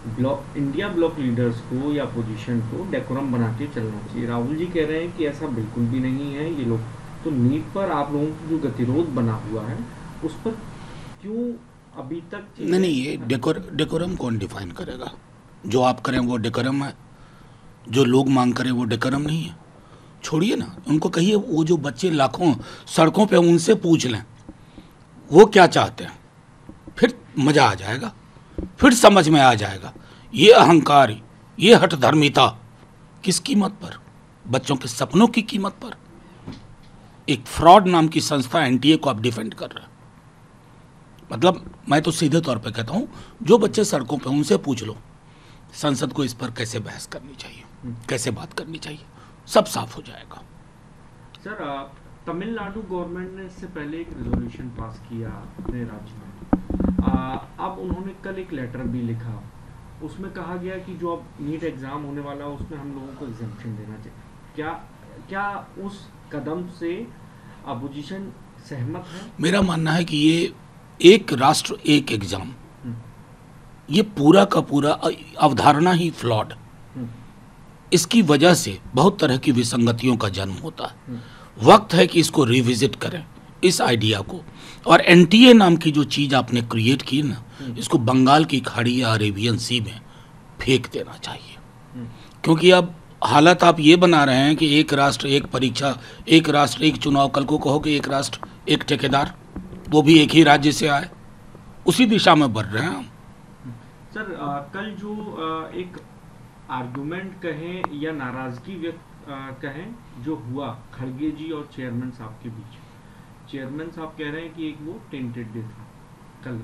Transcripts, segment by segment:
India block leaders को या opposition को डेकोरम बना के चलना चाहिए। राहुल जी कह रहे हैं कि ऐसा बिल्कुल भी नहीं है। ये लोग तो नीट पर आप लोगों की जो गतिरोध बना हुआ है उस पर क्यों अभी तक नहीं नहीं, ये डेकोरम कौन डिफाइन करेगा? जो आप करें वो डेकोरम है, जो लोग मांग करें वो डेकोरम नहीं है। छोड़िए ना, उनको कहिए वो जो बच्चे लाखों सड़कों पे उनसे पूछ लें वो क्या चाहते हैं, फिर मज़ा आ जाएगा, फिर समझ में आ जाएगा। ये अहंकार, ये हठधर्मिता किस कीमत पर? बच्चों के सपनों की कीमत पर। एक फ्रॉड नाम की संस्था एनटीए को आप डिफेंड कर रहे हैं। मतलब मैं तो सीधे तौर पे कहता हूँ, जो बच्चे सड़कों पे उनसे पूछ लो संसद को इस पर कैसे बहस करनी चाहिए, कैसे बात करनी चाहिए, सब साफ हो जाएगा। सर, तमिलनाडु गवर्नमेंट ने इससे पहले एक रेजोल्यूशन पास किया अपने राज्य में। अब उन्होंने कल एक लेटर भी लिखा, उसमें कहा गया कि जो अब नीट एग्जाम होने वाला है उसमें हम लोगों को एग्जेम्पशन देना चाहिए। क्या उस कदम से अपोजिशन सहमत है? मेरा मानना है कि ये एक राष्ट्र एक एग्जाम, ये पूरा का पूरा अवधारणा ही फ्लॉड। इसकी वजह से बहुत तरह की विसंगतियों का जन्म होता है। वक्त है कि इसको रिविजिट करें, इस आइडिया को। और एनटीए नाम की जो चीज़ आपने क्रिएट की ना, इसको बंगाल की खाड़ी या अरेबियन सी में फेंक देना चाहिए। क्योंकि अब हालत आप ये बना रहे हैं कि एक राष्ट्र एक परीक्षा, एक राष्ट्र एक चुनाव। कल को कहो कि एक राष्ट्र एक ठेकेदार, वो भी एक ही राज्य से आए। उसी दिशा में बढ़ रहे हैं हम। सर, कल जो एक आर्गुमेंट कहें या नाराजगी व्यक्त कहें जो हुआ खड़गे जी और चेयरमैन साहब के बीच, चेयरमैन साहब कह रहे हैं कि एक वो टेंटेड डे था कल।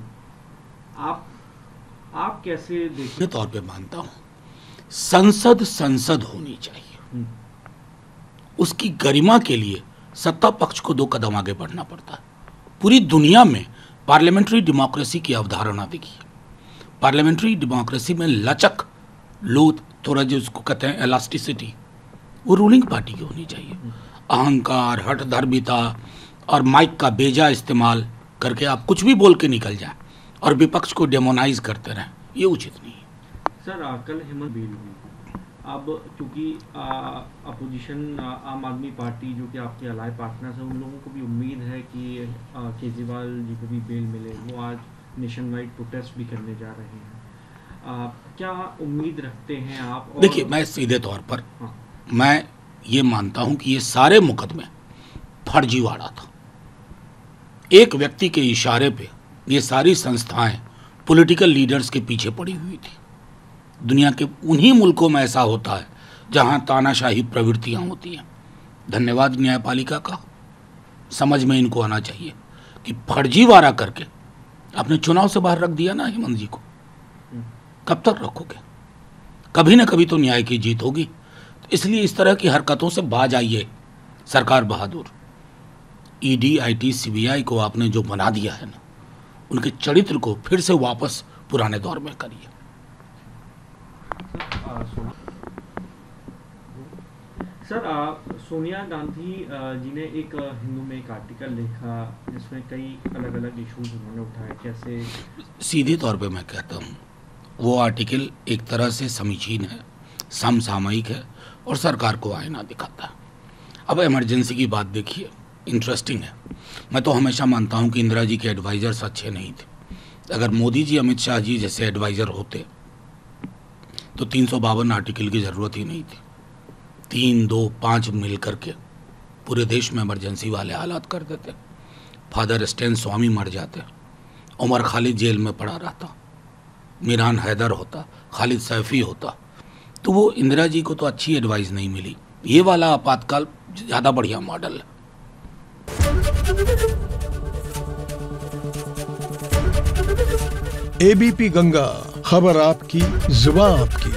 आप कैसे देखते? तौर पे मानता हूँ संसद होनी चाहिए। उसकी गरिमा के लिए सत्ता पक्ष को 2 कदम आगे बढ़ना पड़ता है। पूरी दुनिया में पार्लियामेंट्री डेमोक्रेसी की अवधारणा देखिए। पार्लियामेंट्री डेमोक्रेसी में लचक, लोथ, थोड़ा जो उसको कहते हैं एलास्टिसिटी, वो रूलिंग पार्टी की होनी चाहिए। अहंकार, हठधर्मिता और माइक का बेजा इस्तेमाल करके आप कुछ भी बोल के निकल जाए और विपक्ष को डेमोनाइज करते रहें, ये उचित नहीं है। सर, कल हेमंत बिल हुई। अब क्योंकि अपोजिशन आम आदमी पार्टी जो कि आपके अलाय पार्टनर्स हैं, उन लोगों को भी उम्मीद है कि केजरीवाल जी को भी बेल मिले। वो आज नेशन वाइड प्रोटेस्ट भी करने जा रहे हैं। क्या उम्मीद रखते हैं आप? देखिए, मैं सीधे तौर पर मैं ये मानता हूं कि ये सारे मुकदमे फर्जीवाड़ा था। एक व्यक्ति के इशारे पे ये सारी संस्थाएं पॉलिटिकल लीडर्स के पीछे पड़ी हुई थी। दुनिया के उन्हीं मुल्कों में ऐसा होता है जहां तानाशाही प्रवृत्तियां होती हैं। धन्यवाद न्यायपालिका का, समझ में इनको आना चाहिए कि फर्जीवाड़ा करके आपने चुनाव से बाहर रख दिया ना हेमंत जी को। कब तक रखोगे? कभी ना कभी तो न्याय की जीत होगी। इसलिए इस तरह की हरकतों से बाज आइए। सरकार बहादुर, ईडी, आईटी, सीबीआई को आपने जो बना दिया है ना, उनके चरित्र को फिर से वापस पुराने दौर में करिए। सर, सोनिया गांधी जी ने एक हिंदू में एक आर्टिकल लिखा जिसमें कई अलग अलग इश्यूज उन्होंने उठाए। कैसे? सीधे तौर पे मैं कहता हूँ वो आर्टिकल एक तरह से समीचीन है, समसामयिक है और सरकार को आईना दिखाता है। अब इमरजेंसी की बात देखिए, इंटरेस्टिंग है। मैं तो हमेशा मानता हूँ कि इंदिरा जी के एडवाइजर्स अच्छे नहीं थे। अगर मोदी जी, अमित शाह जी जैसे एडवाइज़र होते तो 352 आर्टिकल की ज़रूरत ही नहीं थी। 3, 2, 5 मिल करके पूरे देश में इमरजेंसी वाले हालात कर देते। फादर स्टैन स्वामी मर जाते, उमर खालिद जेल में पड़ा रहता, मीरान हैदर होता, खालिद सैफी होता। तो वो इंदिरा जी को तो अच्छी एडवाइस नहीं मिली। ये वाला आपातकाल ज़्यादा बढ़िया मॉडल है। एबीपी गंगा, खबर आपकी, जुबान आपकी।